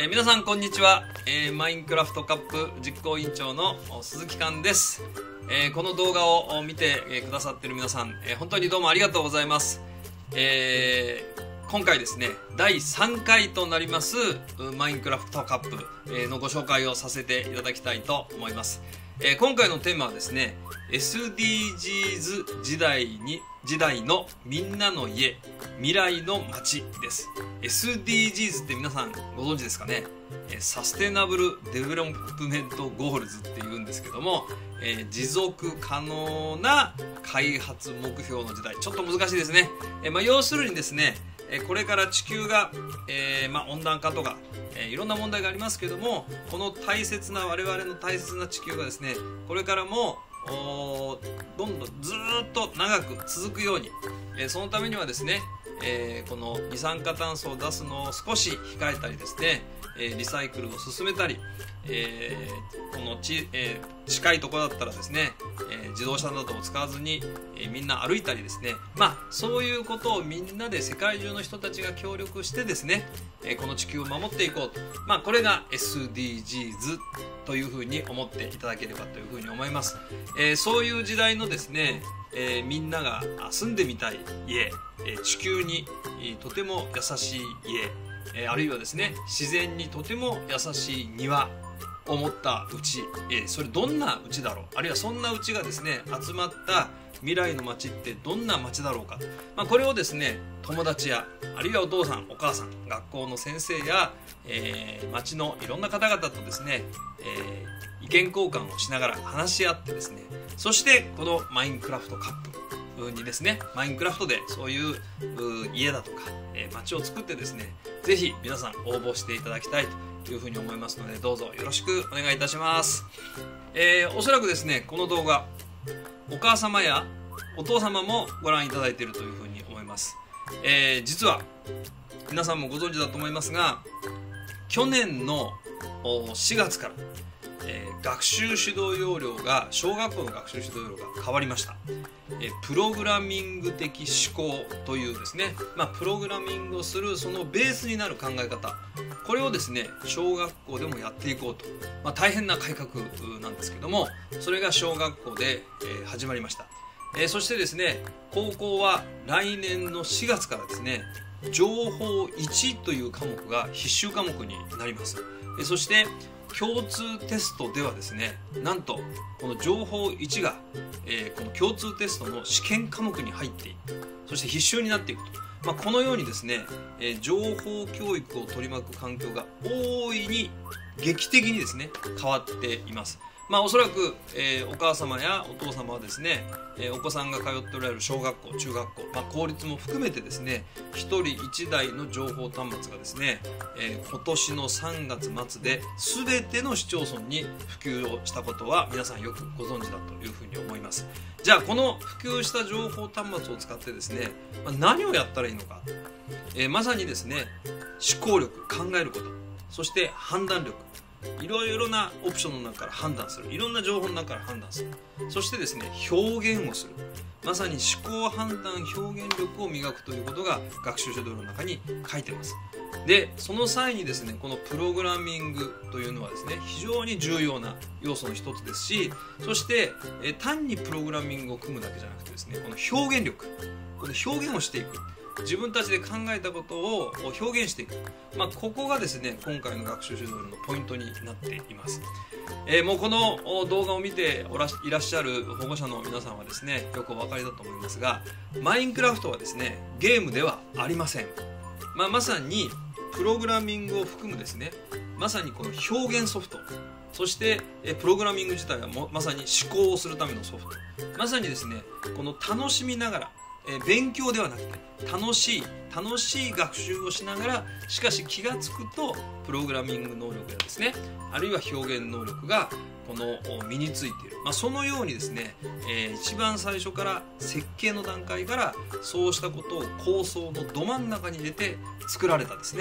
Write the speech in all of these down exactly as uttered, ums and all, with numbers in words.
えー、皆さんこんにちは、えー、マインクラフトカップ実行委員長の鈴木寛です。えー、この動画を見てくださっている皆さん、えー、本当にどうもありがとうございます。えー、今回ですねだいさんかいとなりますマインクラフトカップのご紹介をさせていただきたいと思います。えー、今回のテーマはですね エスディージーズ 時代に時代のみんなの家未来の街です。 エスディージーズ って皆さんご存知ですかね。サステナブルデベロップメントゴールズっていうんですけども、えー、持続可能な開発目標の時代、ちょっと難しいですね。えーまあ、要するにですねこれから地球が、えーまあ、温暖化とか、えー、いろんな問題がありますけども、この大切な我々の大切な地球がですねこれからもどんどんずーっと長く続くように、えー、そのためにはですね、えー、この二酸化炭素を出すのを少し控えたりですね、えー、リサイクルを進めたり、えー、このち、えー、近いところだったらですね、えー、自動車などを使わずに、えー、みんな歩いたりですね、まあそういうことをみんなで世界中の人たちが協力してですね、えー、この地球を守っていこうと、まあこれが エスディージーズ というふうに思っていただければというふうに思います。えー、そういう時代のですね、えー、みんなが住んでみたい家、えー、地球に、えー、とても優しい家、えー、あるいはですね自然にとても優しい庭を持った家、えー、それどんな家だろう、あるいはそんな家がですね集まった未来の街ってどんな街だろうか、まあ、これをですね友達やあるいはお父さんお母さん学校の先生や、えー、街のいろんな方々とですね、えー、意見交換をしながら話し合ってですね、そしてこのマインクラフトカップにですねマインクラフトでそういう家だとか、えー、街を作ってですねぜひ皆さん応募していただきたいというふうに思いますので、どうぞよろしくお願いいたします。えー、おそらくですねこの動画お母様やお父様もご覧いただいているというふうに思います。えー、実は皆さんもご存知だと思いますが、去年のしがつから、えー、学習指導要領が小学校の学習指導要領が変わりました。えー、プログラミング的思考というですね、まあ、プログラミングをするそのベースになる考え方、これをですね小学校でもやっていこうと、まあ、大変な改革なんですけども、それが小学校で、えー、始まりました。えー、そしてですね高校は来年のしがつからですね情報いちという科目が必修科目になります。えー、そして共通テストではですねなんとこの情報いちが、えー、この共通テストの試験科目に入っていく、そして必修になっていくと、まあ、このようにですね、えー、情報教育を取り巻く環境が大いに劇的にですね変わっています。まあおそらく、えー、お母様やお父様はですね、えー、お子さんが通っておられる小学校中学校、まあ、公立も含めてですねひとりいちだいの情報端末がですね、えー、今年のさんがつ末で全ての市町村に普及をしたことは皆さんよくご存知だというふうに思います。じゃあこの普及した情報端末を使ってですね、まあ、何をやったらいいのか、えー、まさにですね思考力、考えること、そして判断力、いろいろなオプションの中から判断する、いろんな情報の中から判断する、そしてですね表現をする、まさに思考判断表現力を磨くということが学習指導の中に書いてます。でその際にですねこのプログラミングというのはですね非常に重要な要素の一つですし、そしてえ単にプログラミングを組むだけじゃなくてですねこの表現力、この表現をしていく、自分たちで考えたことを表現していく、まあ、ここがですね今回の学習指導のポイントになっています。えー、もうこの動画を見ておらいらっしゃる保護者の皆さんはですねよくお分かりだと思いますが、マインクラフトはですねゲームではありません。まあ、まさにプログラミングを含むですねまさにこの表現ソフト、そしてプログラミング自体はもまさに思考をするためのソフト、まさにですねこの楽しみながらえ勉強ではなくて楽しい楽しい学習をしながら、しかし気がつくとプログラミング能力やですねあるいは表現能力がこの身についている、まあ、そのようにですね、えー、一番最初から設計の段階からそうしたことを構想のど真ん中に入れて作られたですね、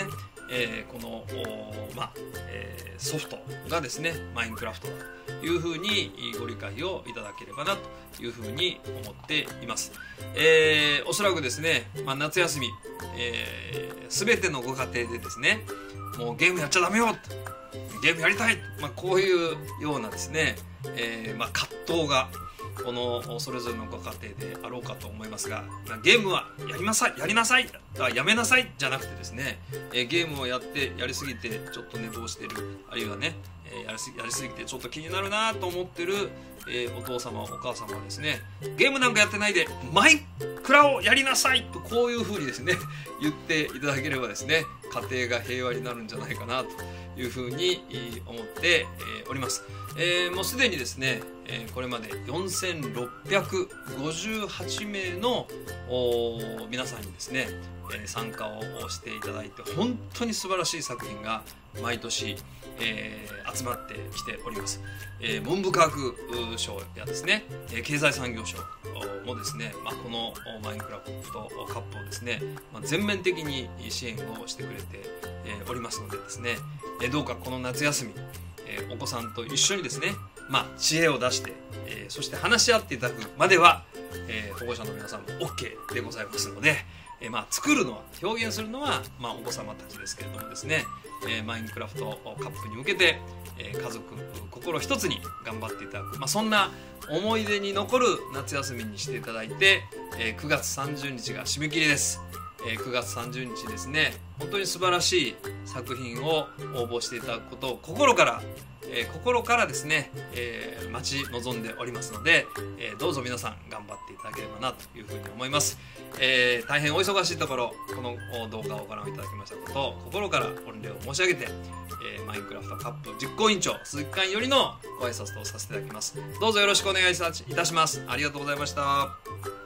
えー、この、まあえー、ソフトがですねマインクラフトだというふうにご理解をいただければなというふうに思っています。えー、おそらくですね、まあ、夏休み、えー、全てのご家庭でですねもうゲームやっちゃダメよ、ゲームやりたい、まあ、こういうようなですね、えーまあ、葛藤がこのそれぞれのご家庭であろうかと思いますが、ゲームはやりなさいやりなさいやめなさいじゃなくてですね、えー、ゲームをやってやりすぎてちょっと寝坊してる、あるいはね、えー、やりすぎやりすぎてちょっと気になるなと思ってる、えー、お父様お母様はですね、ゲームなんかやってないでマイクラをやりなさいとこういうふうにですね言っていただければですね、家庭が平和になるんじゃないかなというふうに思っております。えー、もうすでにですね、えー、これまでよんせんろっぴゃくごじゅうはちめいの皆さんにですね、えー、参加をしていただいて、本当に素晴らしい作品が毎年、えー、集まってきております。えー、文部科学省やですね、経済産業省もですね、まあ、このマインクラフトカップをですね、まあ、全面的に支援をしてくれて、えー、おりますのでですね、えー、どうかこの夏休み、えー、お子さんと一緒にですね、まあ、知恵を出して、えー、そして話し合っていただくまでは、えー、保護者の皆さんも OK でございますので、えーまあ、作るのは表現するのは、まあ、お子様たちですけれどもですね、えー、マインクラフトカップに向けて、えー、家族心一つに頑張っていただく、まあ、そんな思い出に残る夏休みにしていただいて、えー、くがつさんじゅうにちが締め切りです。えー、くがつさんじゅうにちですね、本当に素晴らしい作品を応募していただくことを心から、えー、心からですね、えー、待ち望んでおりますので、えー、どうぞ皆さん頑張っていただければなというふうに思います。えー、大変お忙しいところこの動画をご覧いただきましたことを心から御礼を申し上げて、えー、マインクラフトカップ実行委員長鈴木寛よりのご挨拶とさせていただきます。どうぞよろしくお願いいたします。ありがとうございました。